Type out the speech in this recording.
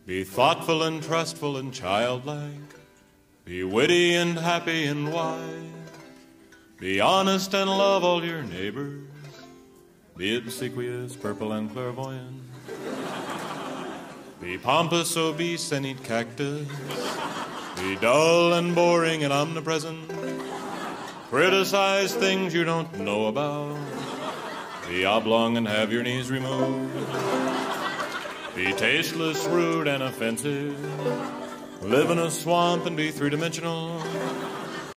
Be thoughtful and trustful and childlike. Be witty and happy and wise. Be honest and love all your neighbors. Be obsequious, purple and clairvoyant. Be pompous, obese, and eat cactus. Be dull and boring and omnipresent. Criticize things you don't know about. Be oblong and have your knees removed. Be tasteless, rude, and offensive. Live in a swamp and be three-dimensional.